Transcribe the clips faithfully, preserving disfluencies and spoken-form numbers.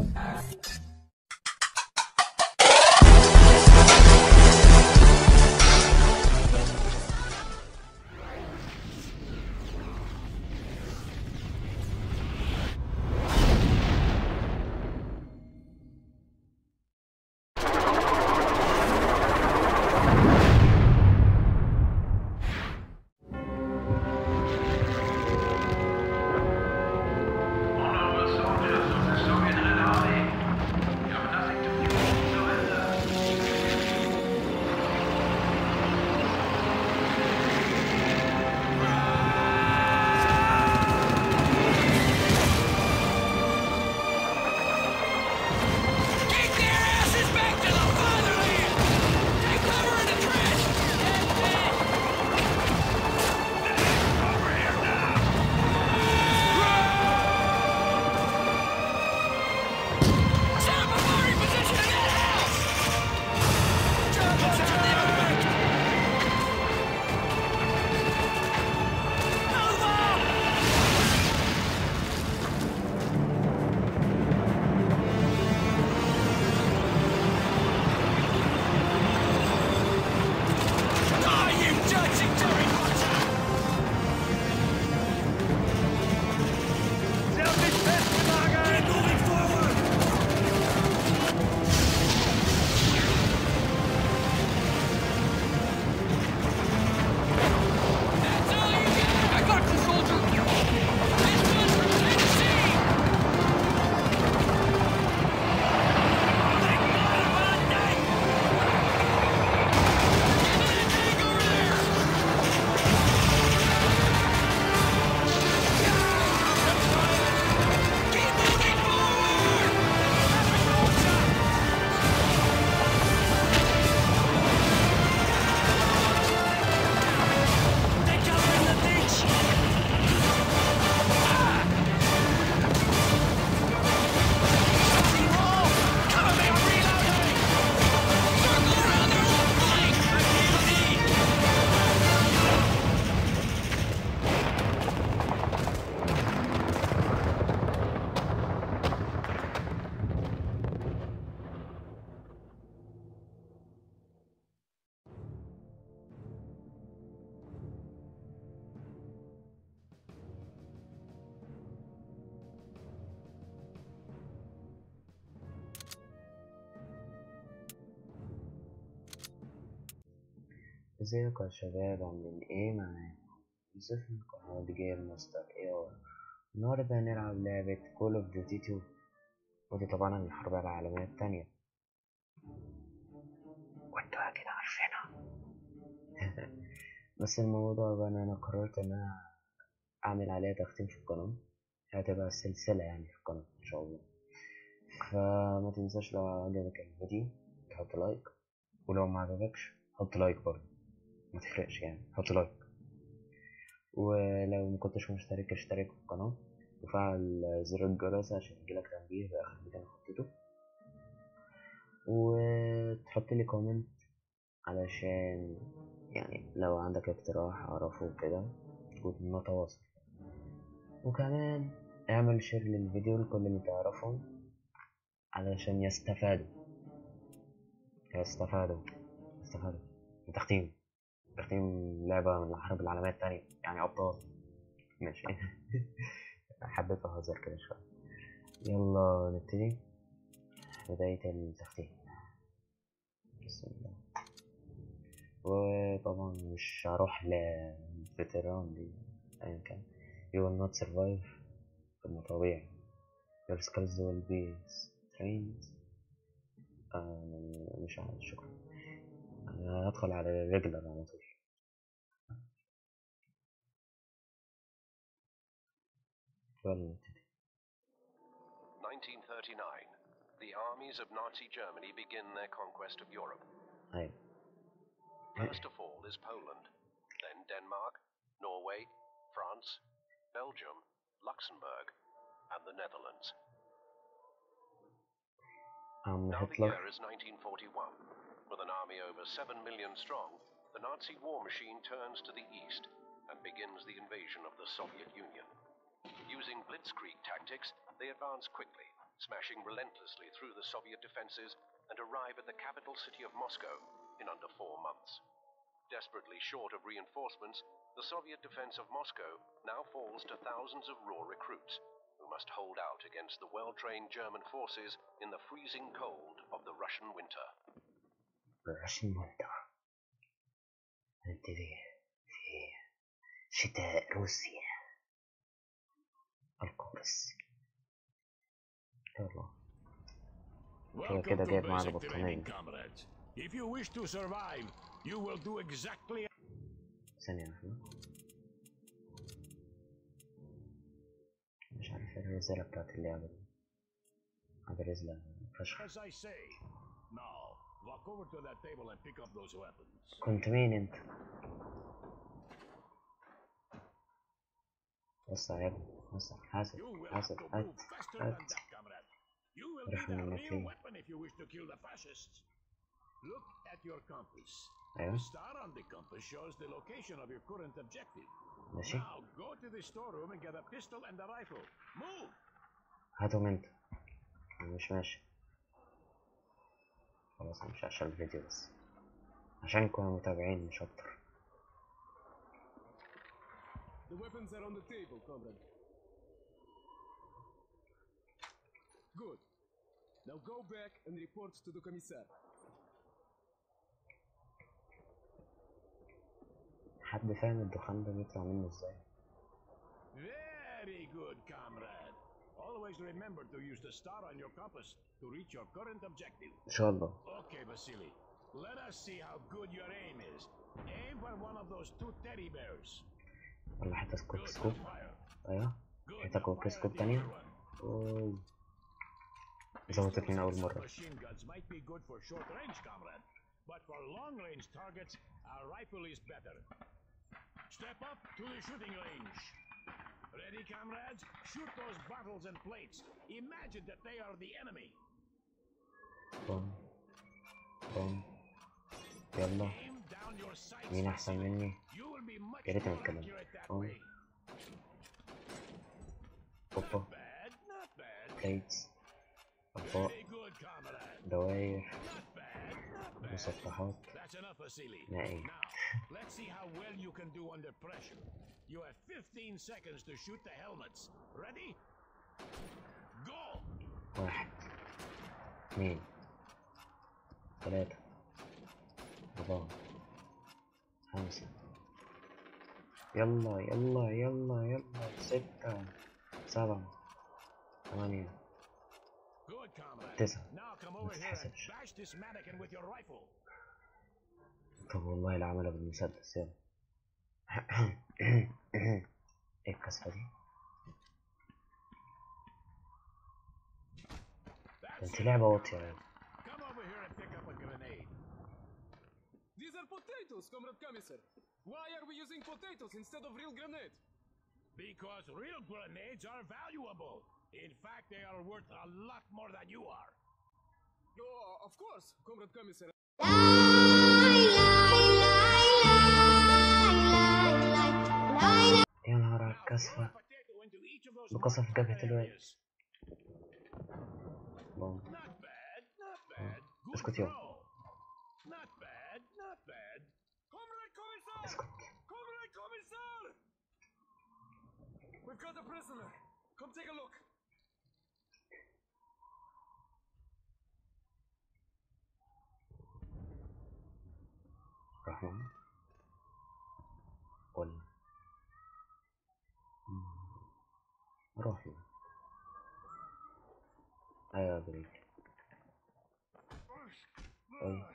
ازيكم يا شباب، عاملين ايه؟ معاكم يوسف من قناة جير ماستر اي ار. النهاردة هنلعب لعبة كول اوف ديوتي تو، ودي طبعا الحرب العالمية التانية وانتوا اكيد عارفينها. بس الموضوع بقى ان انا قررت ان انا اعمل عليها تختيم في القناة، هتبقى سلسلة يعني في القناة ان شاء الله. فما تنساش لو عجبك الفيديو تحط لايك، ولو ما عجبكش حط لايك برضه، ما تفرقش يعني، حط لايك. ولو مكنتش مشترك اشترك في القناة وفعل زر الجرس عشان يجيلك تنبيه بآخر فيديو أنا حطيته، وتحط لي كومنت علشان يعني لو عندك اقتراح أعرفه كده ونتواصل. وكمان اعمل شير للفيديو لكل اللي تعرفهم علشان يستفادوا يستفادوا يستفادوا من تختيم تختيم لعبة من الحرب العالمية التانية، يعني أبطال. ماشي. حبيت أهزر كده شوية. يلا نبتدي بداية التختيم. بسم الله. وطبعا مش هروح للفتران دي أيا كان. you will not survive كما طبيعي. your skills will be strained. آه مش عارف، شكرا. أنا هدخل على الريجلر على طول. يلا نبتدي. nineteen thirty-nine. The armies of Nazi Germany begin their conquest of Europe. أيوة. First of all is Poland, then Denmark, Norway, France, Belgium, Luxembourg, and the Netherlands. Um, Now the Hitler. year is nineteen forty-one. With an army over seven million strong, the Nazi war machine turns to the east and begins the invasion of the Soviet Union. Using blitzkrieg tactics, they advance quickly, smashing relentlessly through the Soviet defenses and arrive at the capital city of Moscow in under four months. Desperately short of reinforcements, the Soviet defense of Moscow now falls to thousands of raw recruits who must hold out against the well-trained German forces in the freezing cold of the Russian winter. Russian winter. نبتدي في شتاء روسيا القرص. يلا كده كده جايب معانا بطانية. If you wish to survive, you will do exactly. ثانية واحدة. مش عارف ايه الرسالة بتاعت اللعبة دي. هذا رسالة فشخ. As I say, now walk over to that table and pick up those weapons. كنت مين انت؟ وسع يا ابني وسع. حاسب حاسب هات هات. روح من النتيجة. Look at your compass. أيوة. The star on the compass shows the location of your current objective. ماشي. Now go to the storeroom and get a pistol and a rifle. Move. هاتهم انت. مش ماشي. خلاص مش عشان الفيديو بس. عشانكم متابعين مش أكتر. The weapons are on the table, comrade. Good. Now go back and report to the commissar. حد فاهم الدخان ده بيطلع منه ازاي؟ Very good, comrade. Always remember to use the star on your compass to reach your current objective. إن شاء الله. Okay, Vasily. Let us see how good your aim is. Aim for one of those two teddy bears. ولا حتى سكوب سكوب. أيوه. حتى كوب سكوب تانية. أوه. زودت من أول مرة. Machine guns might be good for short range, comrade, but for long range targets, a rifle is better. Step up to the shooting range. Ready, comrades? Shoot those bottles and plates. Imagine that they are the enemy. بوم بوم. يلا. مين أحسن مني؟ يا ريت نتكلم. بوم. أوبا. بليتس. أطباق. دواير. مسطحات. نائي. Let's see how well you can do under pressure. You have fifteen seconds to shoot the helmets. Ready? Go! واحد اثنين ثلاثة أربعة خمسة يلا يلا يلا يلا ستة سبعة ثمانية تسعة. متتحسبش. طب والله العملة بالمسدس يلا. ايه الكسفة دي؟ انت لعبة واطية يعني. These are potatoes, Comrade Commissar. Why are we using potatoes instead of real grenade? Because real grenades are valuable. In fact, they are worth a lot more than you are. Oh, of course, Comrade Commissar. يا نهار على الكسفة. بقصف جبهة الواد. بوم. اسكت يوم. اسكت. We've got a prisoner. Come take a look. رحمن. قل. روح له. ايوه بريك. اي.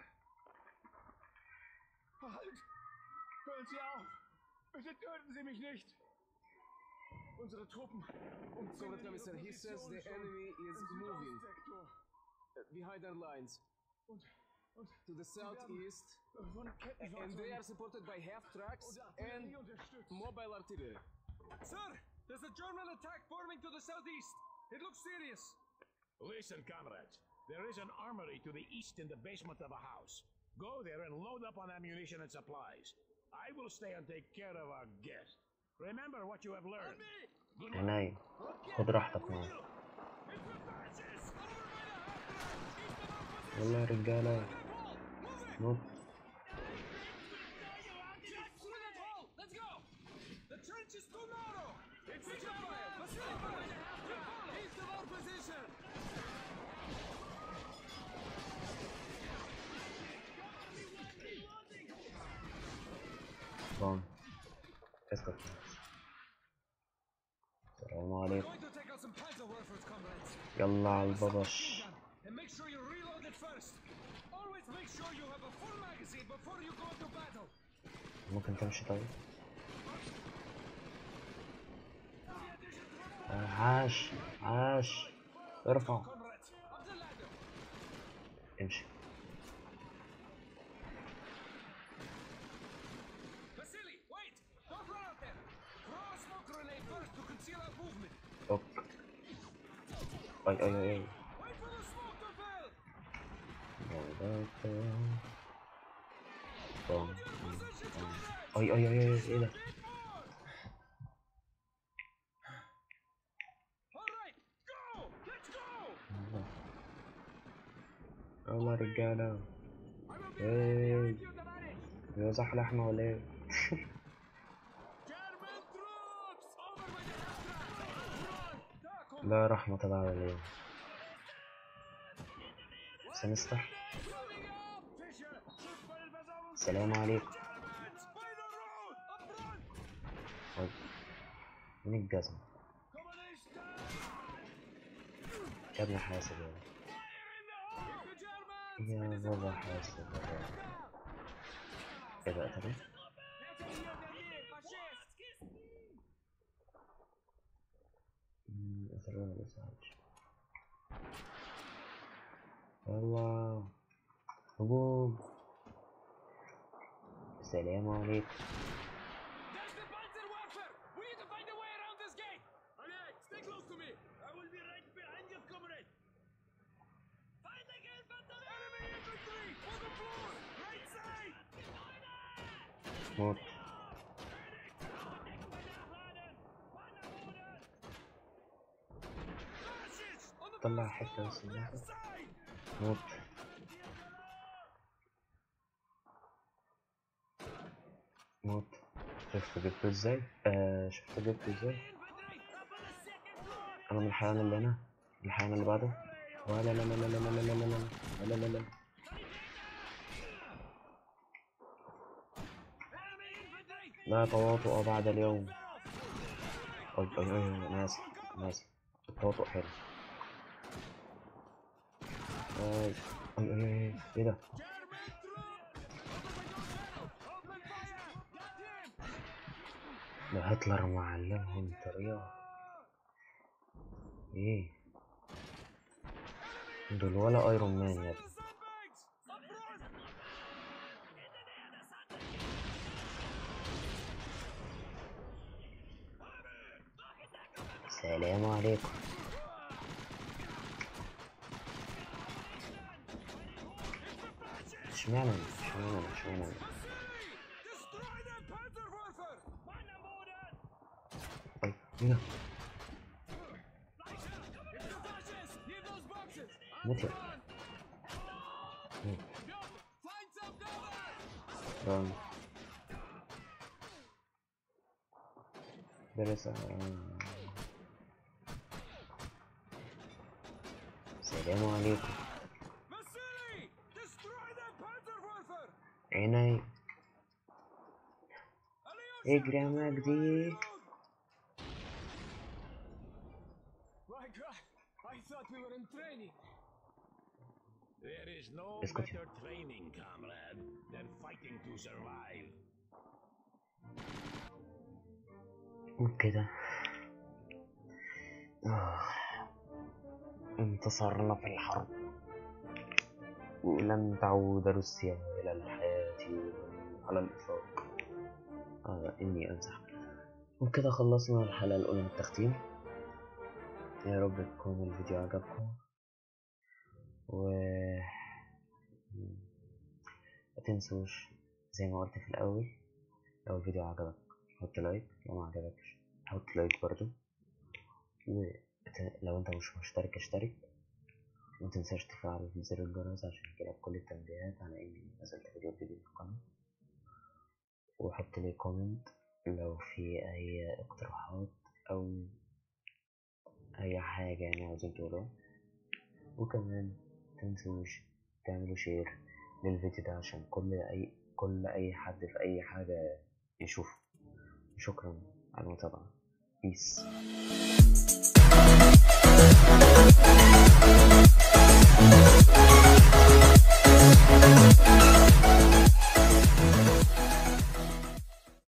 Halt! Hören Sie auf! Bitte töten Sie mich nicht! Unsere Truppen. Comrade Commissar, he says the enemy is moving uh, behind our lines to the southeast, and they are supported by half tracks and mobile artillery. Sir, there's a German attack forming to the southeast. It looks serious. Listen, comrades. There is an armory to the east in the basement of a house. Go there and load up on ammunition and supplies. I will stay and take care of our guest. Remember what you have learned. On me! عيني، خد راحتك معايا. يلا يا رجالة، نط. بام، اسكت. السلام عليكم. يلا على الببش. ممكن تمشي طيب؟ آه، عاش عاش. ارفع، امشي. اوك. اي اي اي اي. بام. اي اي اي اي. ايه ده؟ يلا رجالة. ايه يا زح لحمة ولا ايه؟ لا رحمة الله عليهم. سمستر، السلام عليكم. طيب مين الجزم؟ يا ابني حاسب يا يا بابا حاسب. ايه ده قتله؟ قتلوه ولا لسه عايش؟ يلا هجوم. السلام عليكم. موت. طلع حتة بس الناحية. موت. موت. شفت جبته ازاي؟ آه شفت جبته ازاي؟ انا من الحيوان اللي هنا، الحيوان اللي بعده. لا لا لا لا لا لا لا لا لا لا لا لا. لا تواطؤ بعد اليوم. اي اي اي انا اسف انا اسف. التواطؤ حلو. اي اي اي ايه ده؟ ده هتلر معلمهم طريقة. ايه دول ولا ايرون مان يا ابني. السلام عليكم. اشمعنى اشمعنى اشمعنى اي ايه ده؟ موت يا موت. درس. السلام عليكم. عيني. اجري يا مجدي. There is no اسكت. better training, comrade, than fighting to survive. وكده آه. انتصرنا في الحرب، ولن تعود روسيا إلى الحياة على الإطلاق. آه إني أمزح. وكده خلصنا الحلقة الأولى من التختيم. يا رب يكون الفيديو عجبكم، و متنسوش زي ما قلت في الأول، لو الفيديو عجبك حط لايك، لو ما عجبكش حط لايك برضو، ولو انت مش مشترك اشترك، ومتنساش تفعل زر الجرس عشان يجيلك كل التنبيهات على اني نزلت فيديو جديد في القناة، وحط لي كومنت لو في اي اقتراحات او اي حاجة يعني عاوزين تقولوها، وكمان متنسوش تعملوا شير للفيديو ده عشان كل اي كل اي حد في اي حاجة يشوفه. شكرا على المتابعة. بيس.